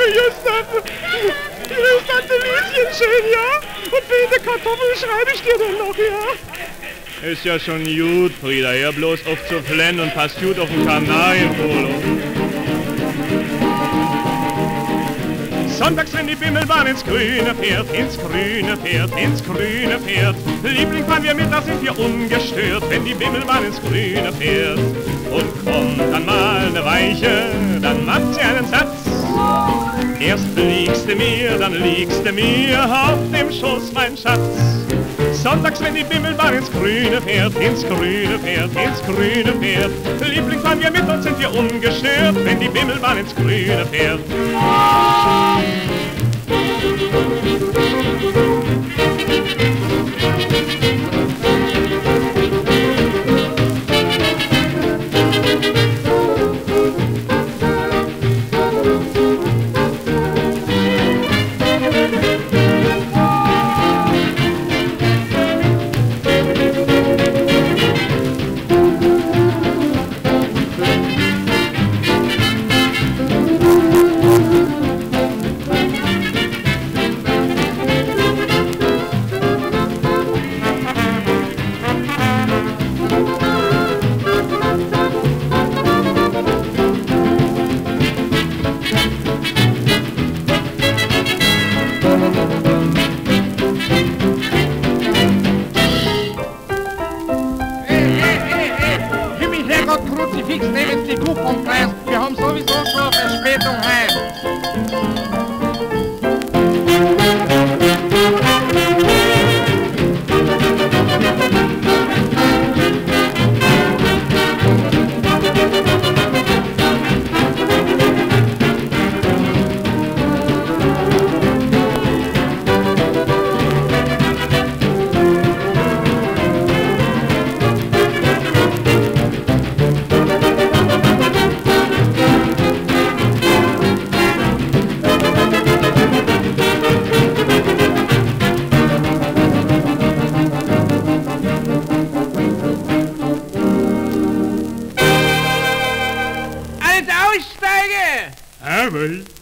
Grüß Tante Lieschen schön, ja? Und bitte Kartoffeln schreibe ich dir denn noch, ja? Ist ja schon gut, Frieda. Hör bloß auf zu flennen und passt gut auf den Kanarienvogel. Sonntags, wenn die Bimmelbahn ins Grüne fährt, ins Grüne fährt, ins Grüne fährt. Liebling, fahren wir mit, da sind wir ungestört, wenn die Bimmelbahn ins Grüne fährt. Und kommt dann mal eine Weiche, dann macht sie einen Satz. Erst liegst du mir, dann liegst du mir auf dem Schoß, mein Schatz. Sonntags, wenn die Bimmelbahn ins Grüne fährt, ins Grüne fährt, ins Grüne fährt. Liebling, fahren wir mit, und sind wir ungestört, wenn die Bimmelbahn ins Grüne fährt. Kruzifix neben die Kuh vom Kreis. Wir haben sowieso schon Verspätung heim. Aussteigen! Jawohl.